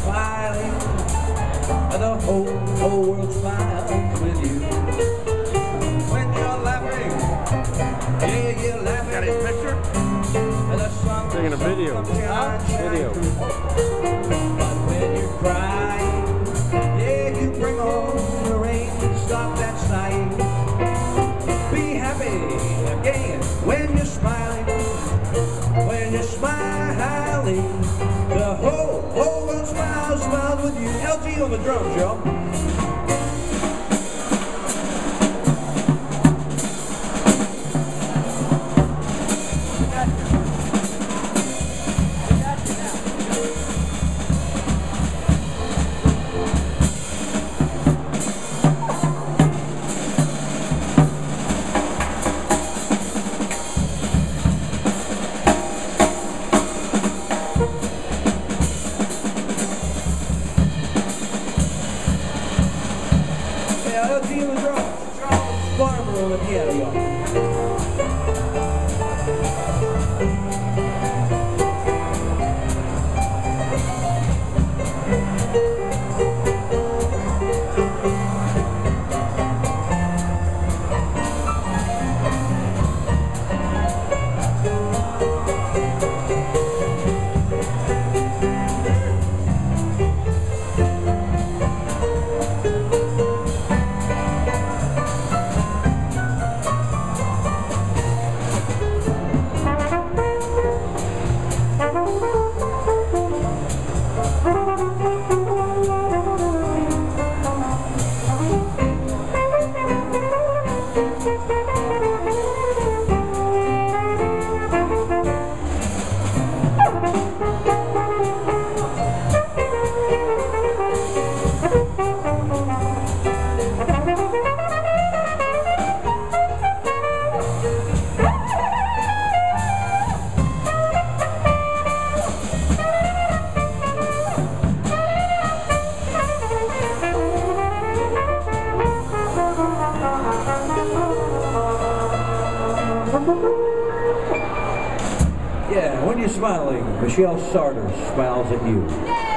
smiling, the whole world smiles with you. When you're laughing, yeah, you're laughing. Got his picture? And the sun Taking a video. Video. But when you're crying, yeah, you bring on the rain. Stop that sighing. Be happy again when you're smiling. When you're smiling, the whole world smiles with you. LG on the drums, y'all. LG on the drums, Charles Farmer on the piano, y'all. Yeah, when you're smiling, Michelle Sarter smiles at you.